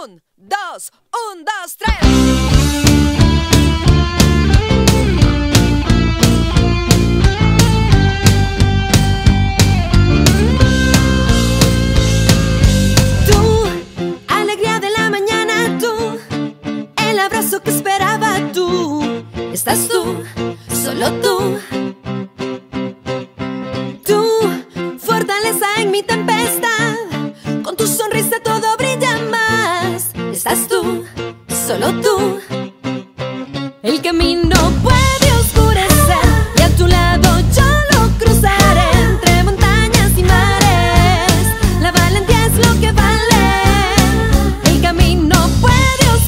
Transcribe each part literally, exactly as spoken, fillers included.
Un, dos, un, dos, tres. Que esperaba tú, estás tú, solo tú. Tú, fortaleza en mi tempestad, con tu sonrisa todo brilla más. Estás tú, solo tú. El camino puede oscurecer y a tu lado yo lo cruzaré. Entre montañas y mares, la valentía es lo que vale. El camino puede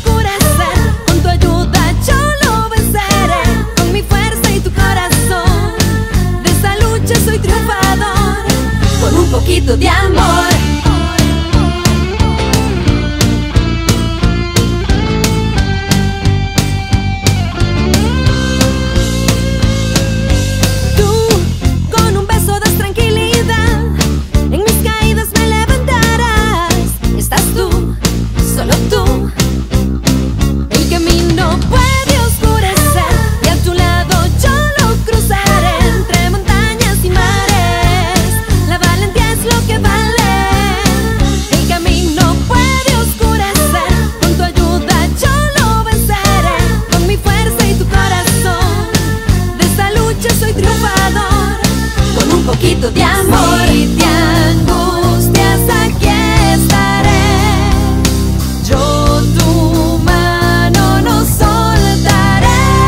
un poquito de amor. Tú, con un beso das tranquilidad, en mis caídas me levantarás. Estás tú, solo tú. El camino puede oscurecer y a tu lado yo lo cruzaré. Entre montañas y mares, la valentía es lo que vale. El camino puede oscurecer, con tu ayuda yo lo venceré. Con mi fuerza y tu corazón, de esta lucha soy triunfador. Con un poquito de amor y de angustias aquí estaré. Yo tu mano no soltaré.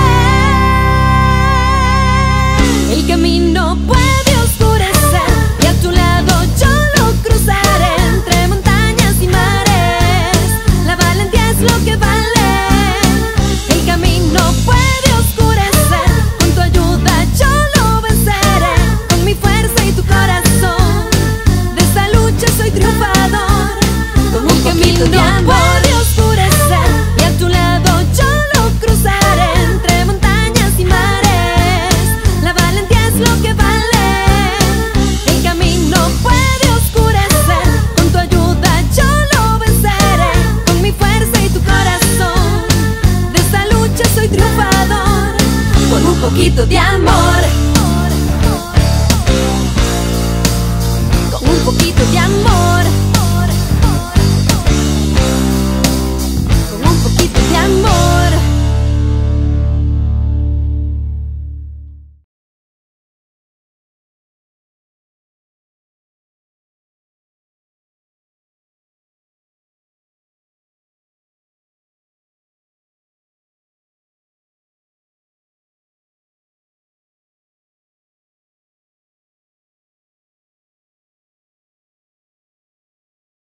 El camino puede oscurecer y a tu lado yo lo cruzaré. Entre montañas y mares, la valentía es lo que vale. El camino puede oscurecer, con tu ayuda yo lo venceré. Con mi fuerza y tu corazón, de esta lucha soy triunfador. Con un camino puede oscurecer y a tu lado yo lo cruzaré. Entre montañas y mares, la valentía es lo que vale. El camino puede oscurecer, con tu ayuda yo lo venceré. Con mi fuerza y tu corazón, de esta lucha soy triunfador. Con un poquito de amor, con un poquito de amor.